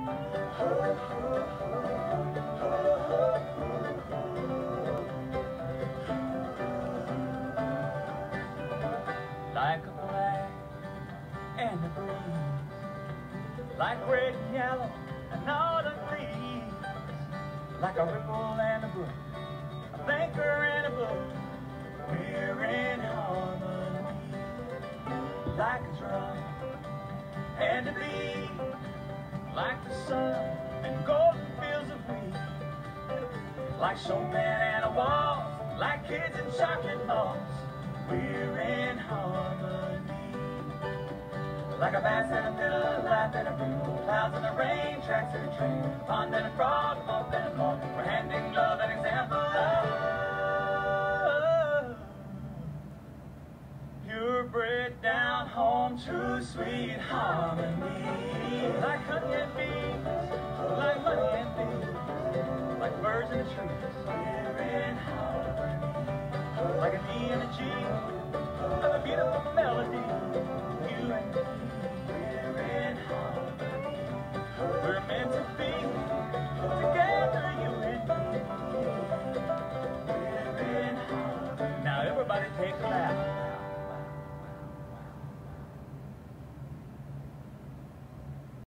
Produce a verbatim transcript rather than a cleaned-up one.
Like a flag and a breeze, like red and yellow and autumn leaves, like a ripple and a brook, a thinker and a book, we're in harmony. Like a drum and a beat, like the sun and golden fields of wheat, like showmen and a waltz, like kids in chocolate malls, we're in harmony. Like a bass and a fiddle, a laugh and a reel, clouds and the rain, tracks and a train, a pond and a frog, a bump and a ball, we're handing love an example of purebred down home, true sweet harmony. Like honey and bees, like money and bees, like birds in the trees, we're in harmony. Like a D and a G, of a beautiful melody, you and me, we're in harmony. We're meant to be together, you and me, we're in harmony. Now everybody take a laugh.